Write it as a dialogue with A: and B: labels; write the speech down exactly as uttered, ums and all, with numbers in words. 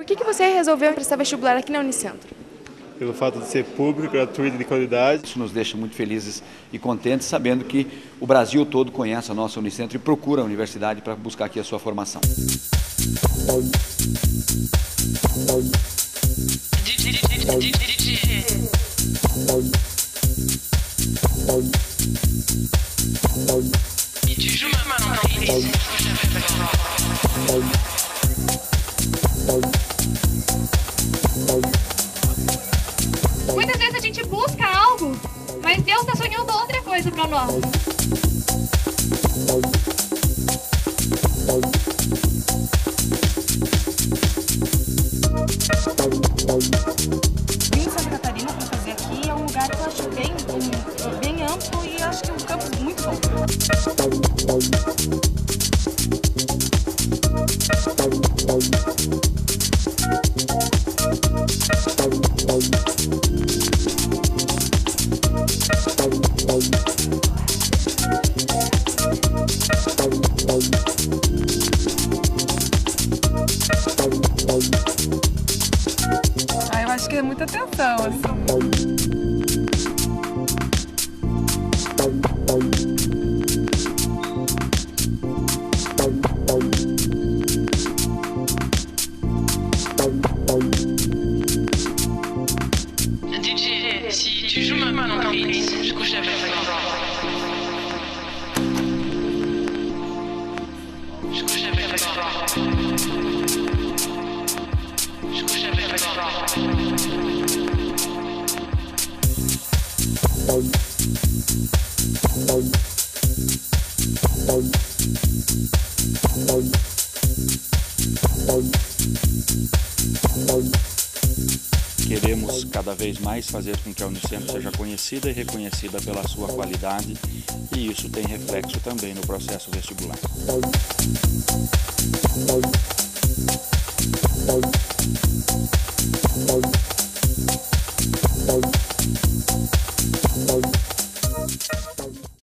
A: Por que que você resolveu prestar vestibular aqui na Unicentro?
B: Pelo fato de ser público, gratuito e de qualidade.
C: Isso nos deixa muito felizes e contentes, sabendo que o Brasil todo conhece a nossa Unicentro e procura a universidade para buscar aqui a sua formação.
D: Muitas vezes a gente busca algo, mas Deus está sonhando outra coisa para nós.
E: Vim em Santa Catarina para fazer aqui, é um lugar que eu acho bem, bem amplo e acho que é um campus muito bom.
F: Ah, eu acho que é muita atenção, assim.
G: D J, si tu joues ma main en prise, je couche avec toi. Je couche avec toi. Je couche avec toi.
H: Queremos cada vez mais fazer com que a Unicentro seja conhecida e reconhecida pela sua qualidade, e isso tem reflexo também no processo vestibular.